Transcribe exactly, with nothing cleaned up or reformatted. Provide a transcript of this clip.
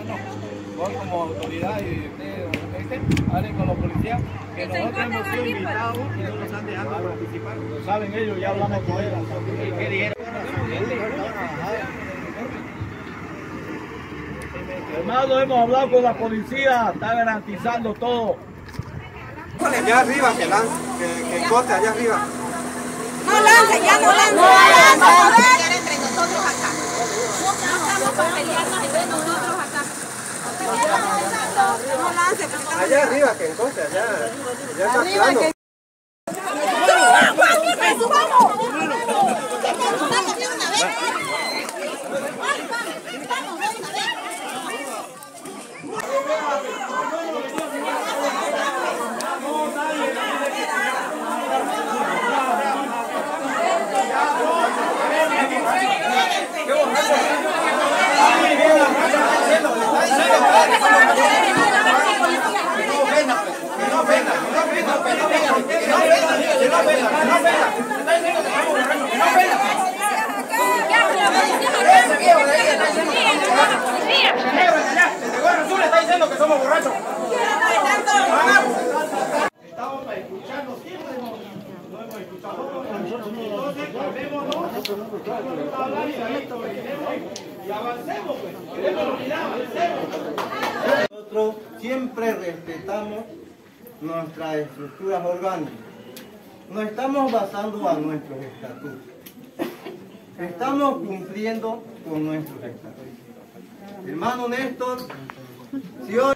bueno, vos como autoridad y ustedes, hablen con los policías, que nosotros hemos sido invitados y no nos han dejado participar. Lo saben ellos, ya hablamos con ellos. ¿Qué dijeron? Hermano, hemos hablado con la policía, está garantizando todo. Allá arriba, que lance, que, que corte allá arriba. No lance, ya no lance. No lance. Vamos a pelear entre nosotros acá. No estamos para pelearnos entre nosotros acá. No lance. Allá arriba, que corte allá. Ya está plano. Estamos para escucharnos siempre, no hemos escuchado. Entonces, calmémonos, vamos a hablar y avancemos, pues. Queremos unidad, avancemos. Nosotros siempre respetamos nuestras estructuras orgánicas. Nos estamos basando a nuestros estatutos. Estamos cumpliendo con nuestros estatutos. Hermano Néstor, si hoy